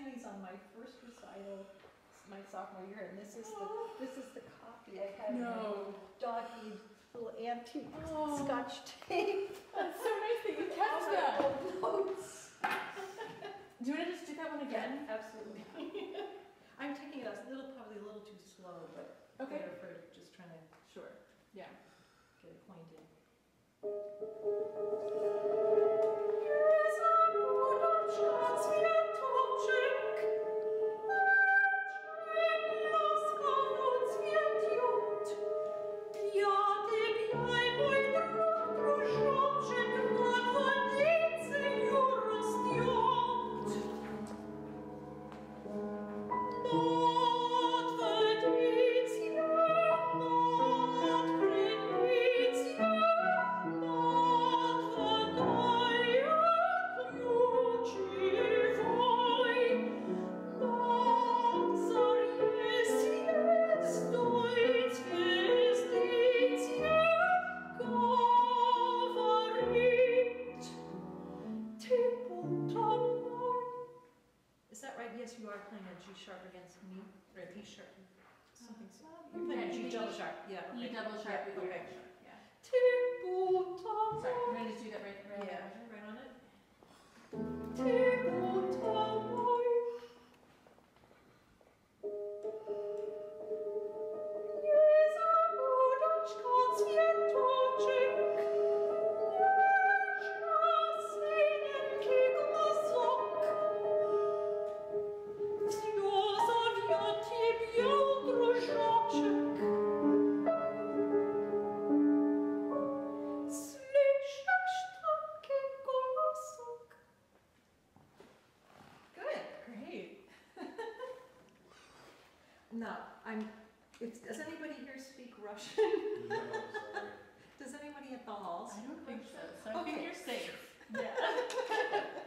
these on my first recital, my sophomore year, and this is the copy I had. No. Dog-eared little antique Scotch tape. That's so nice that you kept that. Old notes. Do you want to just do that one again? Yeah, absolutely. I'm taking it probably a little too slow, but Okay. better for just trying to Sure. Yeah. get acquainted. Is that right? Yes, you are playing a G sharp against me, or a E sharp. Something. You're playing a G double sharp. Yeah. E double sharp. Yeah, okay. Yeah. Sorry, We're going to just do that right right on it. Great. Now, does anybody here speak Russian? No, sorry. Does anybody at the halls? I don't think so. So I Okay. think you're safe. Yeah.